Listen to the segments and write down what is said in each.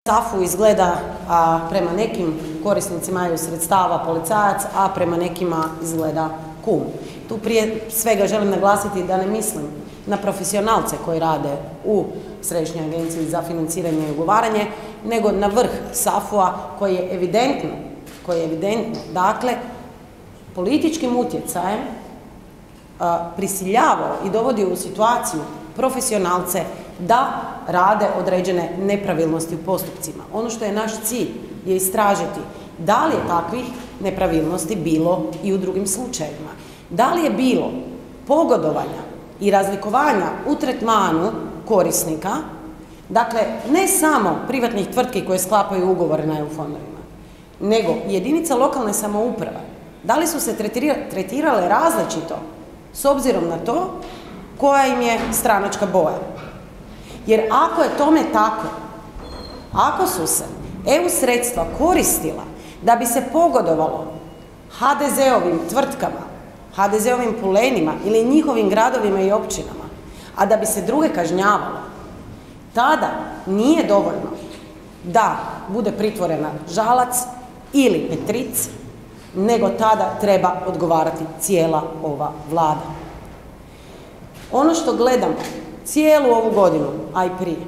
SAFU izgleda prema nekim korisnicima EU sredstava policajac, a prema nekima izgleda kum. Tu prije svega želim naglasiti da ne mislim na profesionalce koji rade u Središnjoj agenciji za financiranje i ugovaranje, nego na vrh SAFU-a koji je evidentno, dakle, političkim utjecajem prisiljavao i dovodio u situaciju profesionalce da rade određene nepravilnosti u postupcima. Ono što je naš cilj je istražiti da li je takvih nepravilnosti bilo i u drugim slučajevima. Da li je bilo pogodovanja i razlikovanja u tretmanu korisnika, dakle ne samo privatnih tvrtki koje sklapaju ugovore na EU fondovima, nego jedinica lokalne samouprave. Da li su se tretirale različito s obzirom na to koja im je stranačka boja? Jer ako je tome tako, ako su se EU sredstva koristila da bi se pogodovalo HDZ-ovim tvrtkama, HDZ-ovim pulenima ili njihovim gradovima i općinama, a da bi se druge kažnjavalo, tada nije dovoljno da bude pritvorena Žalac ili Petric, nego tada treba odgovarati cijela ova Vlada. Ono što gledamo cijelu ovu godinu, a i prije,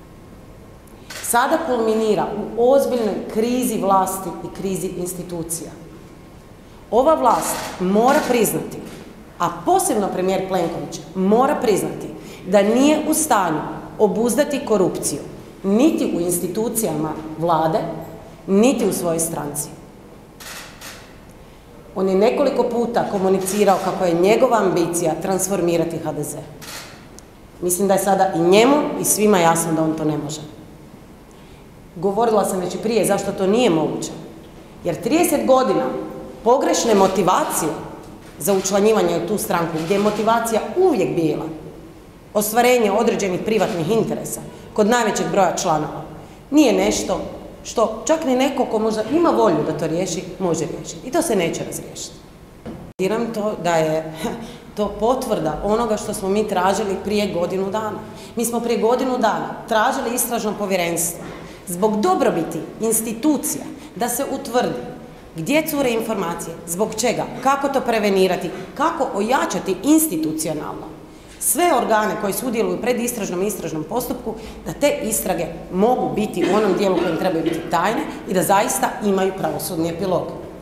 sada kulminira u ozbiljnoj krizi vlasti i krizi institucija. Ova vlast mora priznati, a posebno premijer Plenković mora priznati da nije u stanju obuzdati korupciju niti u institucijama Vlade, niti u svojoj stranci. On je nekoliko puta komunicirao kako je njegova ambicija transformirati HDZ. Mislim da je sada i njemu i svima jasno da on to ne može. Govorila sam već i prije zašto to nije moguće. Jer 30 godina pogrešne motivacije za učlanjivanje u tu stranku, gdje je motivacija uvijek bila ostvarenje određenih privatnih interesa kod najvećeg broja članova, nije nešto što čak ni neko ko možda ima volju da to riješi, može riješiti. I to se neće razriješiti. Vjerujem to da je to potvrda onoga što smo mi tražili prije godinu dana. Mi smo prije godinu dana tražili istražno povjerenstvo zbog dobrobiti institucija da se utvrdi gdje cure informacije, zbog čega, kako to prevenirati, kako ojačati institucionalno sve organe koji sudjeluju u predistražnom i istražnom postupku, da te istrage mogu biti u onom dijelu kojim trebaju biti tajne i da zaista imaju pravosudni epilog.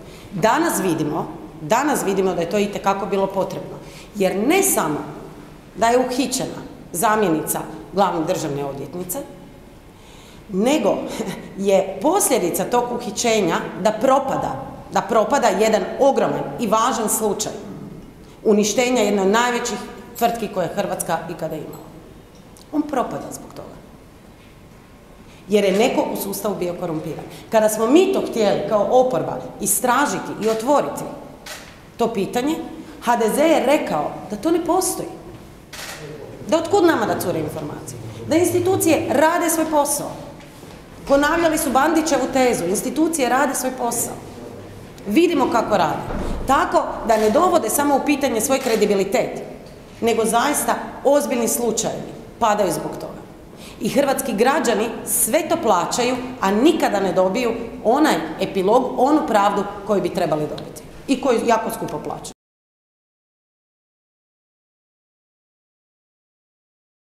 Danas vidimo da je to itekako bilo potrebno, jer ne samo da je uhićena zamjenica glavne državne odvjetnice, nego je posljedica tog uhićenja da propada jedan ogroman i važan slučaj uništenja jedne od najvećih tvrtki koje je Hrvatska ikada imala. On propada zbog toga. Jer je neko u sustavu bio korumpiran. Kada smo mi to htjeli kao oporba istražiti i otvoriti to pitanje, HDZ je rekao da to ne postoji. Da otkud nama da cure informacije? Da institucije rade svoj posao. Ponavljali su Bandićevu tezu, institucije rade svoj posao. Vidimo kako rade. Tako da ne dovode samo u pitanje svoj kredibilitet, nego zaista ozbiljni slučajevi padaju zbog toga. I hrvatski građani sve to plaćaju, a nikada ne dobiju onaj epilog, onu pravdu koju bi trebali dobiti i koju jako skupo plaćaju.